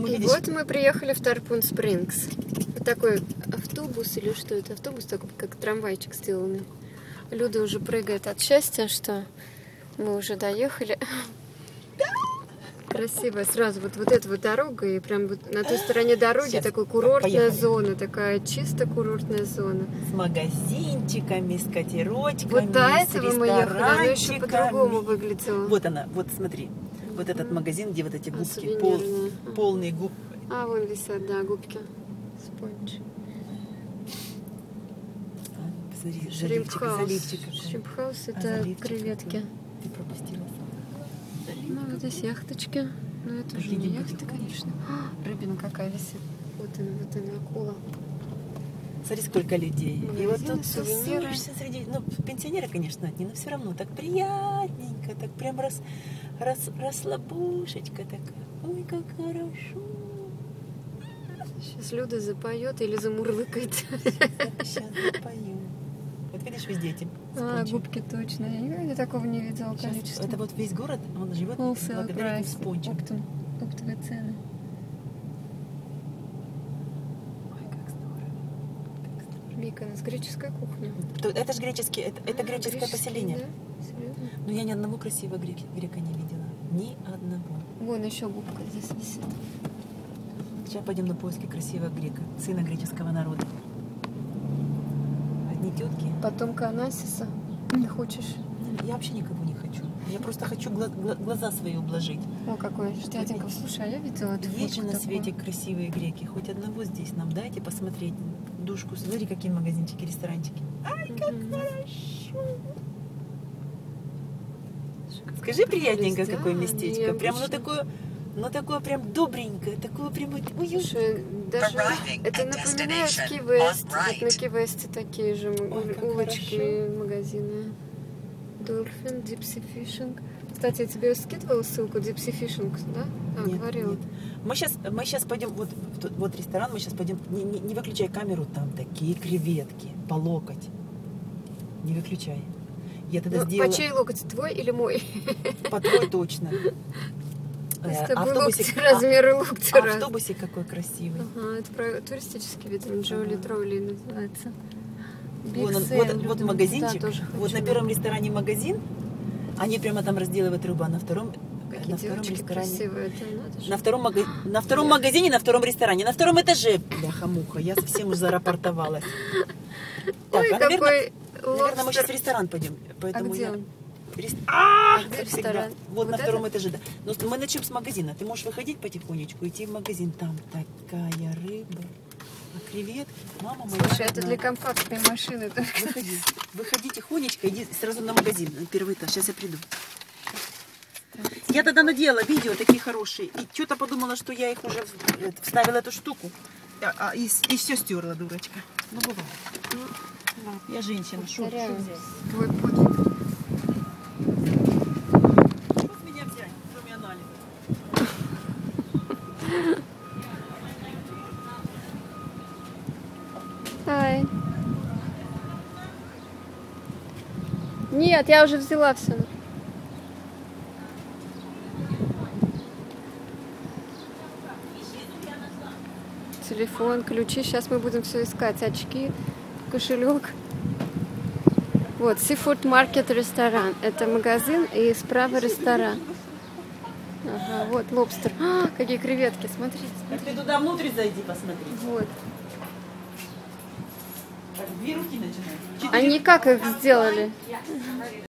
И видишь... вот мы приехали в Тарпун Спрингс. Вот такой автобус или что это? Автобус такой, как трамвайчик сделанный. Люда уже прыгает от счастья, что мы уже доехали. Красиво. Сразу вот эта вот дорога, и прям вот на той стороне дороги Сейчас, такая курортная поехали. зона, такая чисто курортная зона. С магазинчиками, с катерочками, Вот до этого с мы ехали, она еще ресторанчиками. по-другому выглядела. Вот она, вот смотри. Вот этот магазин, где вот эти губки, сувенирные. полные губки. А, вон висят, да, губки. Спонж. Посмотри, Шримпхаус. заливчик. Шримпхаус — это заливчик креветки. какой. Ты пропустила. Ну, вот здесь яхточки. Но это уже не яхта, конечно. Рыбина какая висит. Вот она, акула. Смотри, сколько людей. Магазины, И вот тут сувениры. тусуешься среди... Ну, пенсионеры, конечно, одни, но все равно так приятненько, так прям расслабушечка такая. Ой, как хорошо. Сейчас Люда запоет или замурлыкает. Сейчас запою. Вот видишь, везде эти А, спончики. губки точно. Я никогда такого не видела Сейчас количество. это вот весь город, он живет Wholesale благодаря этим price. спончикам. Оптовые цены. Ой, как здорово. Миконос, греческая кухня. Это же греческие, это греческое Греческие, поселение. да? Серьезно? Но я ни одного красивого грека не видела. Ни одного. Вон еще губка здесь висит. Сейчас пойдем на поиски красивого грека, сына греческого народа. Одни тетки. Потомка Анасиса. Не хочешь? Я вообще никого не хочу. Я просто хочу глаза свои ублажить. О, какой дяденька. Слушай, а я видела эту Есть же фотку на такую. свете красивые греки. Хоть одного здесь нам дайте посмотреть. Душку, смотри, какие магазинчики, ресторанчики. Ай, как хорошо. Скажи приятненько, Да, какое местечко. Прям необычно. ну такое прям добренькое, такое прям уютное. Слушай, даже это напоминает Ки-Вест. Вот на Ки-Весте такие же Ой, как улочки, магазины. Dolphin, Deep Sea Fishing. Кстати, я тебе скидывала ссылку Deep Sea Fishing, да? А, Нет, говорила. нет. Мы сейчас пойдем, вот ресторан, мы сейчас пойдем, не выключай камеру, там такие креветки по локоть. Не выключай. Я тогда Ну, сделала... по чей локоть, твой или мой? По твой точно. С тобой локти размеры локтя раз. Автобусик какой красивый. Ага, это про туристический вид, он Джоли Тролли называется. Вон он, Big вот Sand. магазинчик, Да, тоже вот хочу. на первом ресторане магазин, они прямо там разделывают рыбу, а на втором Какие девочки ресторане. красивые, это надо же. На втором магазине, на втором ресторане, на втором этаже. Бляха-муха, я совсем уже зарапортовалась. Так, Ой, а, какой наверное, мы сейчас в лобстер. ресторан пойдем. Поэтому А где я... он? Где ресторан? всегда. Вот на Вот втором этаже, да. Но мы начнем с магазина. Ты можешь выходить потихонечку, идти в магазин. Там такая рыба. А креветки, мама моя. Слушай, это родная. для компактной машины только. Выходи тихонечко, иди сразу на магазин, на первый этаж. Сейчас я приду. Я тогда надела видео такие хорошие. И что-то подумала, что я их уже вставила эту штуку. И все стерла, дурочка. Ну, бывает. Я женщина. Что взять? Твой подвиг. Что с меня взять, кроме анализа? Ай. Нет, я уже взяла все. Телефон, ключи. Сейчас мы будем все искать. Очки, кошелек. Вот, Seafood Market ресторан. Это магазин и справа ресторан. Ага, вот лобстер. А, какие креветки, смотрите. Ты туда внутрь зайди, посмотри. Вот. Так, 2 руки начинай. Они как их сделали?